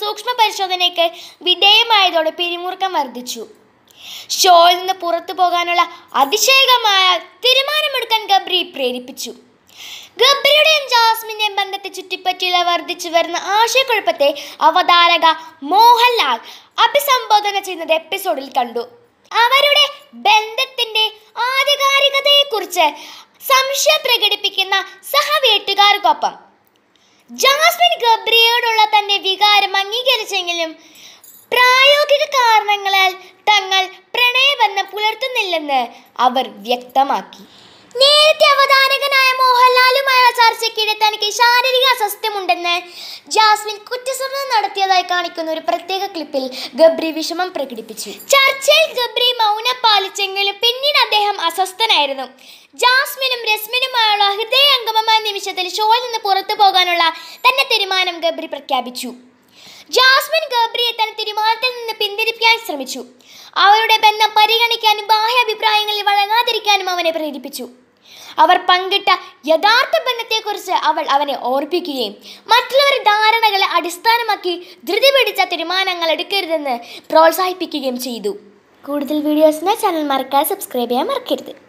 സൂക്ഷ്മ പരിശോധനയ്ക്ക് വിധേയമായതോടെ പിരിമുറുക്കം വർദ്ധിച്ചു. ഷോയിൽ നിന്ന് പുറത്തു പോകാനുള്ള അതിശയകരമായ തീരുമാനമെടുക്കാൻ ഗബ്രി പ്രേരിപ്പിച്ചു. ഗബ്രിയുടെയും ജാസ്മിന്റെയും ബന്ധത്തെ ചുറ്റിപ്പറ്റിയുള്ള വർദ്ധിച്ചു വരുന്ന ആശയക്കുഴപ്പത്തെ അവതാരക മോഹൻലാൽ അഭിസംബോധന ചെയ്യുന്നത് എപ്പിസോഡിൽ കണ്ടു. അവരുടെ ബന്ധത്തിന്റെ ആധികാരികതയെക്കുറിച്ച് സംശയം പ്രകടിപ്പിക്കുന്ന സഹവീട്ടുകാർക്കൊപ്പം ജാസ്മിൻ ഗബ്രിയോടുള്ള തന്റെ വികാരം അംഗീകരിച്ചെങ്കിലും പ്രായോഗിക കാരണങ്ങളാൽ തങ്ങൾ പ്രണയബന്ധം പുലർത്തുന്നില്ലെന്ന് അവർ വ്യക്തമാക്കി. നേരത്തെ അവതാരകനായ മോഹൻലാലുമായുള്ള ചർച്ചയ്ക്കിടെ തനിക്ക് ശാരീരിക അസ്വസ്ഥമുണ്ടെന്ന് ജാസ്മിൻ കുറ്റസമ്മതം നടത്തിയതായി കാണിക്കുന്ന ഒരു പ്രത്യേക ക്ലിപ്പിൽ ഗബ്രി വിഷമം പ്രകടിപ്പിച്ചു. ചർച്ചയിൽ ഗബ്രി മൗനം പാലിച്ചെങ്കിലും പിന്നീട് അദ്ദേഹം അസ്വസ്ഥനായിരുന്നു. ജാസ്മിനും രസ്മിനുമായുള്ള ഹൃദയംഗമമായ നിമിഷത്തിൽ ഷോയിൽ നിന്ന് പുറത്തു പോകാനുള്ള തന്റെ തീരുമാനം ഗബ്രി പ്രഖ്യാപിച്ചു. ജാസ്മിൻ ഗബ്രിയെ തന്റെ തീരുമാനത്തിൽ നിന്ന് പിന്തിരിപ്പിക്കാൻ ശ്രമിച്ചു. അവരുടെ ബന്ധം പരിഗണിക്കാനും ബാഹ്യ അഭിപ്രായങ്ങളിൽ വഴങ്ങാതിരിക്കാനും അവനെ പ്രേരിപ്പിച്ചു. അവർ പങ്കിട്ട യഥാർത്ഥ ബന്ധത്തെക്കുറിച്ച് അവൾ അവനെ ഓർപ്പിക്കുകയും മറ്റുള്ളവരുടെ ധാരണകളെ അടിസ്ഥാനമാക്കി ധൃതി പിടിച്ച തീരുമാനങ്ങൾ എടുക്കരുതെന്ന് പ്രോത്സാഹിപ്പിക്കുകയും ചെയ്തു. കൂടുതൽ വീഡിയോസിനായി ചാനൽ മറക്കാതെ സബ്സ്ക്രൈബ് ചെയ്യാൻ മറക്കരുത്.